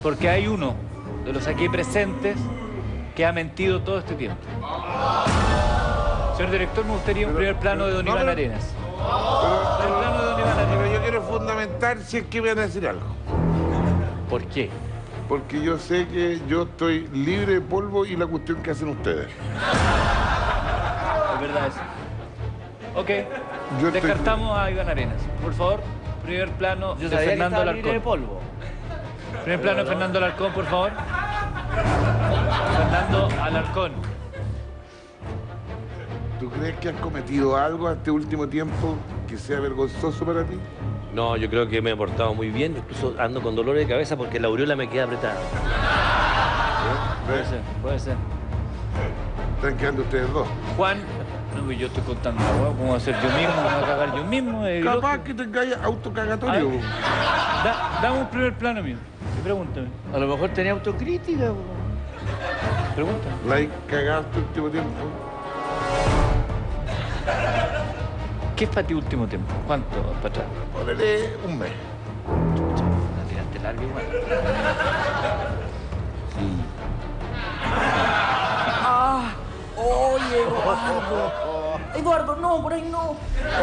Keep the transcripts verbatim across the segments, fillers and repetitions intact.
Porque hay uno de los aquí presentes que ha mentido todo este tiempo. Señor director, me gustaría un Pero- primer plano de don no, Iván pero- Arenas. Pero, Primer plano de don Iván pero Arenas. yo quiero fundamentar si es que me van a decir algo. ¿Por qué? Porque yo sé que yo estoy libre de polvo y la cuestión que hacen ustedes. Es verdad eso. Ok. Yo estoy- Descartamos a Iván Arenas. Por favor, primer plano Yo de sabía que Fernando estaba libre de Alarcón. polvo. Primer plano de Fernando Alarcón, por favor. Fernando Alarcón. ¿Tú crees que has cometido algo este último tiempo que sea vergonzoso para ti? No, yo creo que me he portado muy bien. Incluso ando con dolor de cabeza porque la aureola me queda apretada. Puede ser, puede ser. Están quedando ustedes dos. Juan, no, yo estoy contando la hueá, ¿cómo voy a hacer yo mismo? ¿Me voy a cagar yo mismo? Eh, Capaz loco. que tengáis autocagatorio. Ay. Da- dame un primer plano mío. Y pregúntame. A lo mejor tenía autocrítica. po. Pregúntame. La he cagado este último tiempo. ¿Qué es para ti último tiempo? ¿Cuánto para atrás? Ponele un mes. La tiraste larga igual. Ah, oye, Eduardo. Eduardo, no, por ahí no.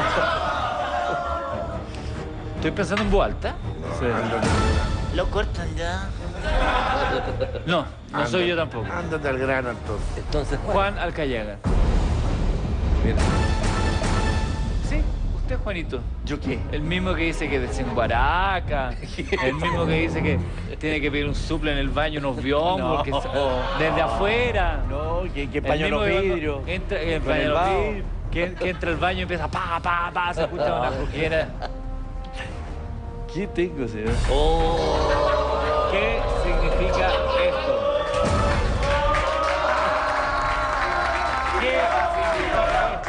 Estoy pensando en voz alta. Lo cortan ya. No, no soy yo tampoco. Ándate al grano entonces. Entonces, Juan Alcayaga. bien. Sí, usted, Juanito. ¿Yo qué? El mismo que dice que desembaraca, el mismo que dice que tiene que pedir un suple en el baño, unos biombos, No. que desde afuera. No, que, que El paño mismo los que cuando vidrios. Entra, el Con paño el los vaho. vidrios, que, que entra al baño y empieza pa, pa, pa, se escucha una flujera. ¿Qué tengo, señor? Oh, ¿Qué significa esto? ¿Qué significa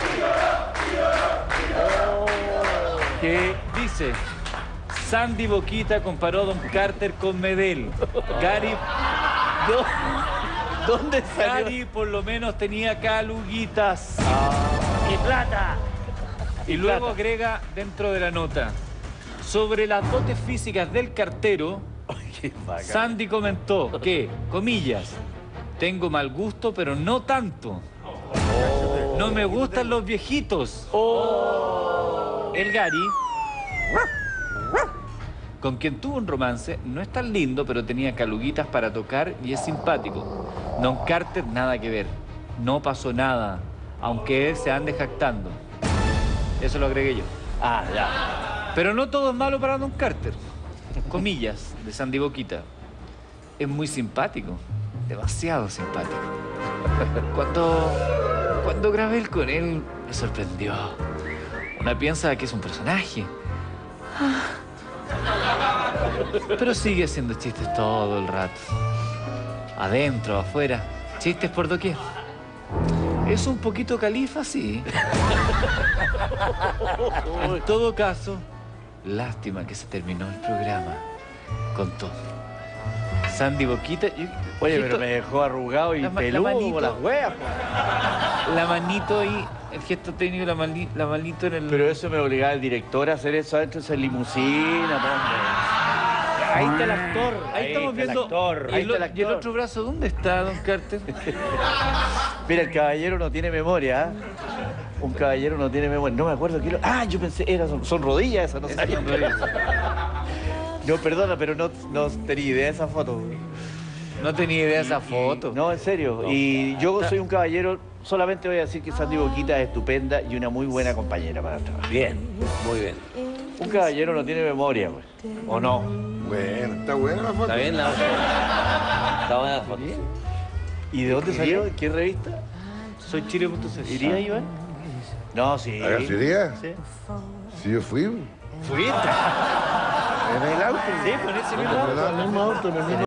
esto? Que dice, Sandy Boquita comparó a Don Carter con Medel. Gary, ¿Dónde salió? Gary por lo menos tenía caluguitas. ¡Qué plata! Y luego agrega dentro de la nota, sobre las dotes físicas del cartero, ¡Qué bacán! Sandy comentó que, comillas, tengo mal gusto, pero no tanto. No me gustan los viejitos. El Gary, con quien tuvo un romance, no es tan lindo, pero tenía caluguitas para tocar y es simpático. Don Carter, nada que ver. No pasó nada, aunque él se ande jactando. Eso lo agregué yo. Ah, ya. Pero no todo es malo para Don Carter. Comillas, de Sandy Boquita. Es muy simpático. Demasiado simpático. Cuando, cuando grabé el con él, me sorprendió. Una piensa que es un personaje. Ah. Pero sigue haciendo chistes todo el rato. Adentro, afuera. Chistes por doquier. Es un poquito califa, sí. En todo caso, lástima que se terminó el programa. Contó. Sandy Boquita. y- Oye, esto- pero me dejó arrugado y La ma- la peludo manito. como las huevas. po. La manito ahí, el gesto técnico, la, mani- la manito en el. Pero eso me obligaba el director a hacer eso adentro de esa limusina, hombre. Ahí está el actor. Ahí estamos está el viendo. actor, ¿Y ahí el, está el y el actor. otro brazo dónde está, Don Carter? Mira, el caballero no tiene memoria, ¿ah? Un caballero no tiene memoria. No me acuerdo qué lo... Ah, yo pensé, era, son, son rodillas esas, no sabía. son rodillas. No, perdona, pero no, no tenía idea de esa foto. No tenía idea de esa foto. No, en serio. Y yo soy un caballero, solamente voy a decir que Sandy Boquita es estupenda y una muy buena compañera para trabajar. bien, muy bien. Un caballero no tiene memoria, pues. ¿O no? Bueno, está buena la foto. ¿Está bien la foto? Está buena la foto. ¿Y de dónde salió? ¿En qué revista? Soy Chile punto c s. ¿Iría, Iván? No, sí. ¿A Garcería? Sí. Si yo fui. ¿Fuiste? En el auto. Sí, con ese mismo En el mismo auto, en el mismo